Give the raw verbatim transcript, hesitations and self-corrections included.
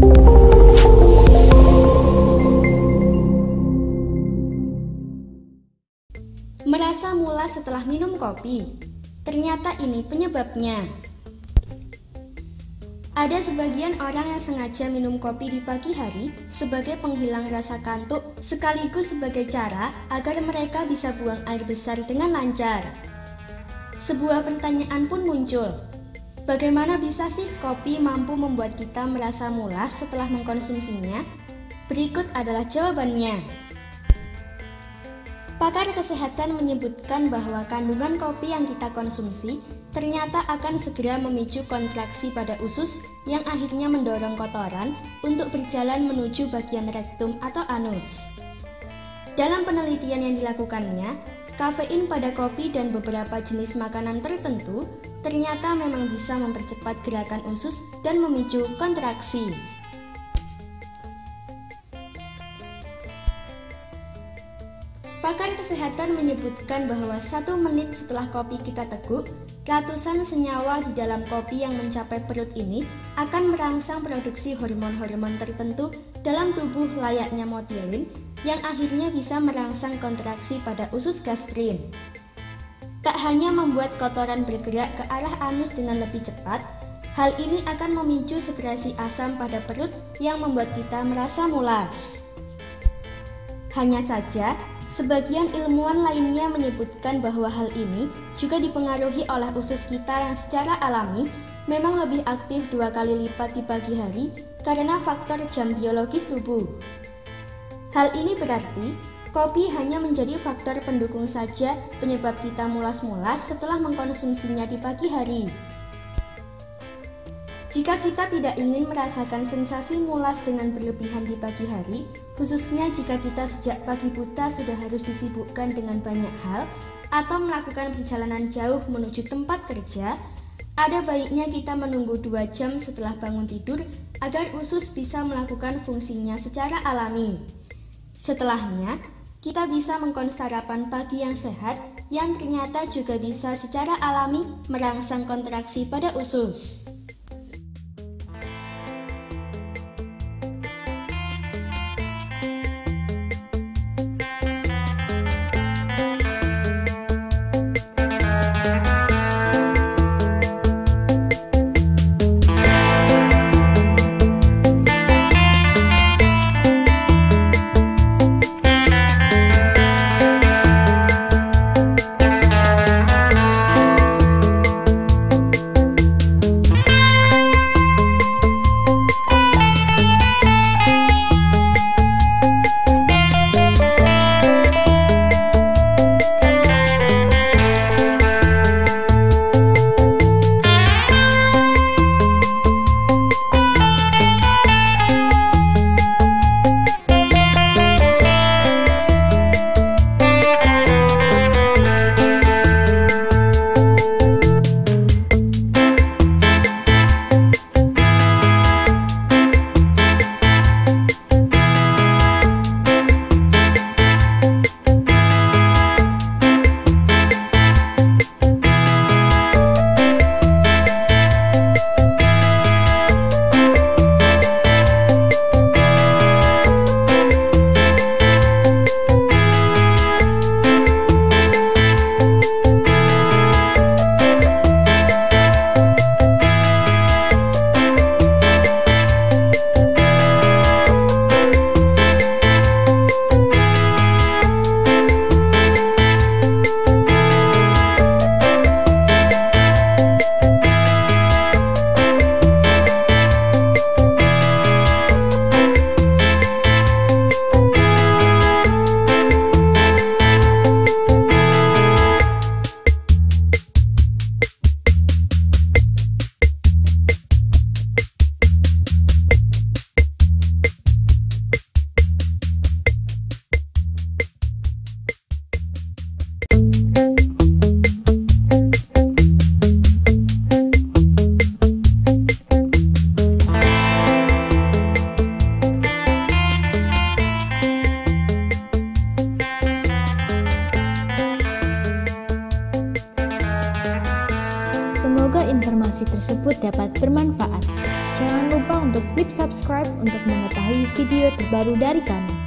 Merasa mulas setelah minum kopi. Ternyata ini penyebabnya. Ada sebagian orang yang sengaja minum kopi di pagi hari sebagai penghilang rasa kantuk, sekaligus sebagai cara agar mereka bisa buang air besar dengan lancar. Sebuah pertanyaan pun muncul. Bagaimana bisa sih kopi mampu membuat kita merasa mulas setelah mengkonsumsinya? Berikut adalah jawabannya. Pakar kesehatan menyebutkan bahwa kandungan kopi yang kita konsumsi ternyata akan segera memicu kontraksi pada usus yang akhirnya mendorong kotoran untuk berjalan menuju bagian rektum atau anus. Dalam penelitian yang dilakukannya, kafein pada kopi dan beberapa jenis makanan tertentu ternyata memang bisa mempercepat gerakan usus dan memicu kontraksi. Pakar kesehatan menyebutkan bahwa satu menit setelah kopi kita teguk, ratusan senyawa di dalam kopi yang mencapai perut ini akan merangsang produksi hormon-hormon tertentu dalam tubuh layaknya motilin yang akhirnya bisa merangsang kontraksi pada usus gastrin. Tak hanya membuat kotoran bergerak ke arah anus dengan lebih cepat, hal ini akan memicu sekresi asam pada perut yang membuat kita merasa mulas. Hanya saja, sebagian ilmuwan lainnya menyebutkan bahwa hal ini juga dipengaruhi oleh usus kita yang secara alami memang lebih aktif dua kali lipat di pagi hari karena faktor jam biologis tubuh. Hal ini berarti kopi hanya menjadi faktor pendukung saja penyebab kita mulas-mulas setelah mengkonsumsinya di pagi hari. Jika kita tidak ingin merasakan sensasi mulas dengan berlebihan di pagi hari, khususnya jika kita sejak pagi buta sudah harus disibukkan dengan banyak hal atau melakukan perjalanan jauh menuju tempat kerja, ada baiknya kita menunggu dua jam setelah bangun tidur agar usus bisa melakukan fungsinya secara alami. Setelahnya, kita bisa mengkonsumsi sarapan pagi yang sehat yang ternyata juga bisa secara alami merangsang kontraksi pada usus. Semoga informasi tersebut dapat bermanfaat. Jangan lupa untuk klik subscribe untuk mengetahui video terbaru dari kami.